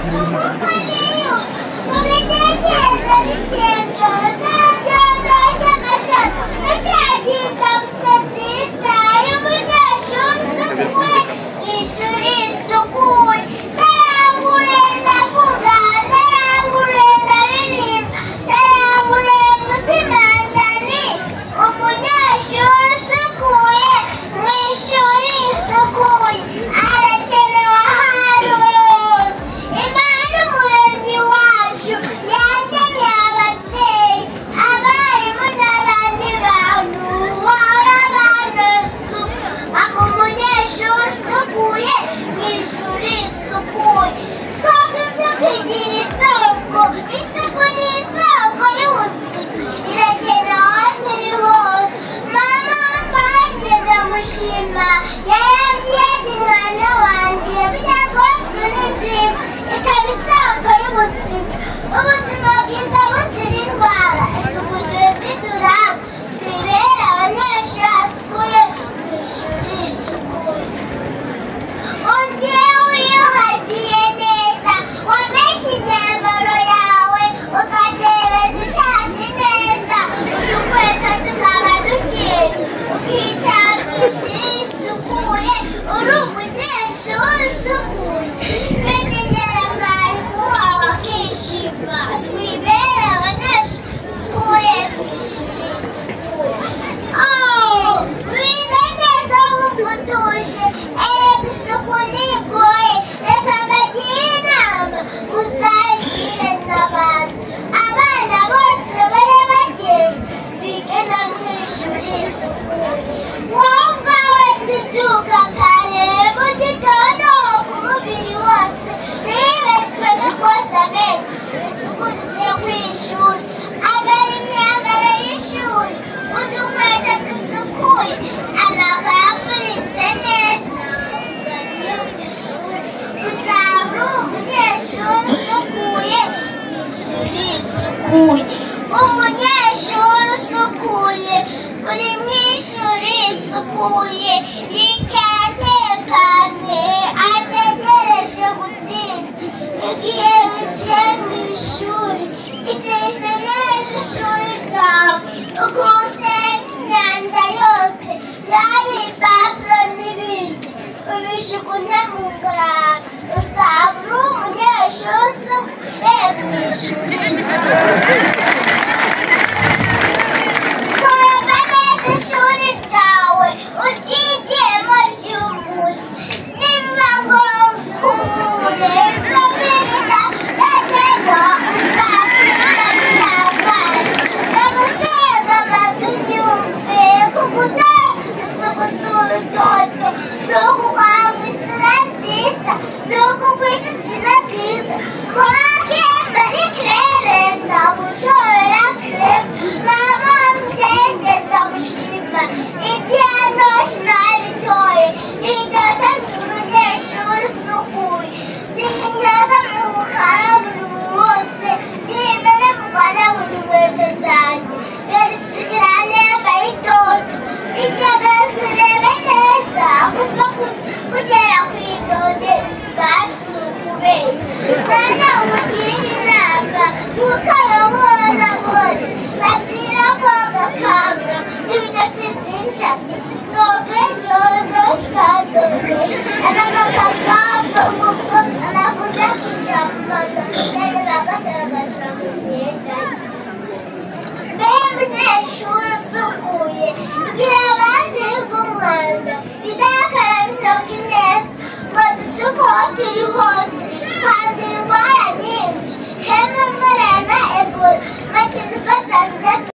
umunyeshuri usukuye uri mu ishuri risukuye yicaye atekanye ategereje gutsinda igihe winjiye mu ishuri iteze neza ishuri ryawe ukusanya imyanda yose yaba ibipapuro n'ibindi ubijugunye mu ngurane uzaba uri umunyeshuri usukuye mu ishuri ishuri ryawe uryigiyemo ry'umunsi niba ngombwa umurezi w'ibirida yagenda uzatsinda bitangaje ndagusenga amagwi nyumve kuguteza gusura utoto ni ukukwanga isura nziza ni ukukwita izina ryiza mwake mari kirere ndagucorera kirere mama mugende ndagushima igihano kinabitoye nidata umunyeshuri usukuye zihinyaza mu bukara buri wose nimere mu Rwanda buri nkweto zanjye verisikirane yambaye itoto itega zirebe neza kuva kugera ku inogeri zibasukubeshya sana umugira inama kuko ababona bose bazira koga kanga n'ibitotsi byinshi ati koga shoza shikaza bukesha anagakakamba umuko anafunja kinyamaga nene bagataragatara mu myenda umunyeshuri usukuye bwira abandi bw'umwanda bidakaraba intoki neza ngo dusuke aho turi hose